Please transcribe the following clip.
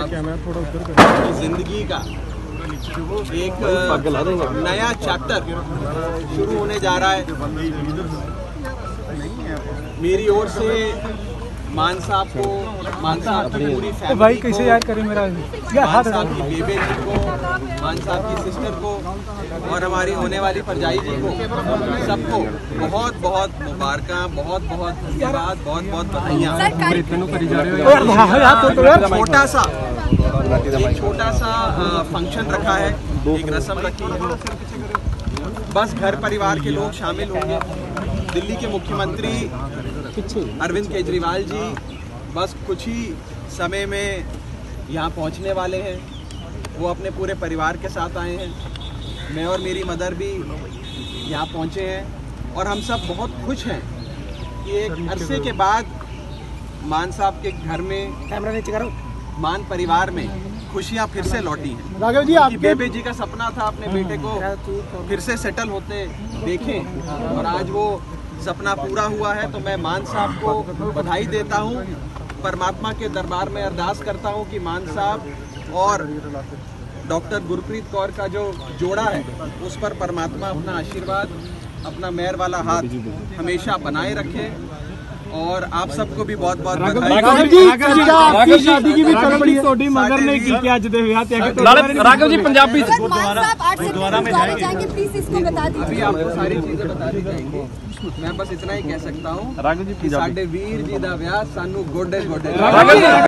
जिंदगी का एक नया चैप्टर शुरू होने जा रहा है। मेरी ओर से मान साहब को, मान साहब की पूरी फैमिली भाई कैसे याद करें मेरा मान साहब की बेबे जी को, मान साहब की सिस्टर को और हमारी होने वाली परजाई जी को, सबको बहुत बहुत मुबारकां, बहुत बहुत धन्यवाद, बहुत बहुत बधाइयाँ। छोटा सा फंक्शन रखा है, एक रस्म रखी है, बस घर परिवार के लोग शामिल होंगे। दिल्ली के मुख्यमंत्री अरविंद केजरीवाल जी बस कुछ ही समय में यहाँ पहुँचने वाले हैं। वो अपने पूरे परिवार के साथ आए हैं। मैं और मेरी मदर भी यहाँ पहुँचे हैं और हम सब बहुत खुश हैं कि एक अरसे के बाद मान साहब के घर में, कैमरा नीचे करो, मान परिवार में खुशियाँ फिर से लौटी हैं। राघव जी, आपके बेबे जी का सपना था अपने बेटे को फिर से सेटल होते देखें और आज वो सपना पूरा हुआ है। तो मैं मान साहब को बधाई देता हूँ, परमात्मा के दरबार में अरदास करता हूँ कि मान साहब और डॉक्टर गुरप्रीत कौर का जो जोड़ा है उस पर परमात्मा अपना आशीर्वाद, अपना मेहर वाला हाथ हमेशा बनाए रखे। और आप सबको भी बहुत बहुत बधाई। आपकी शादी की भी छोटी मगर ने की क्या जदे राघव जी पंजाबी गुरुद्वारा में जाएंगे, प्लीज इसको बता दीजिए। अभी आपको सारी चीजें बता दी जाएंगी। मैं बस इतना ही कह सकता हूँ कि साडे वीर जी दा व्याह सानू गोडे गोडे।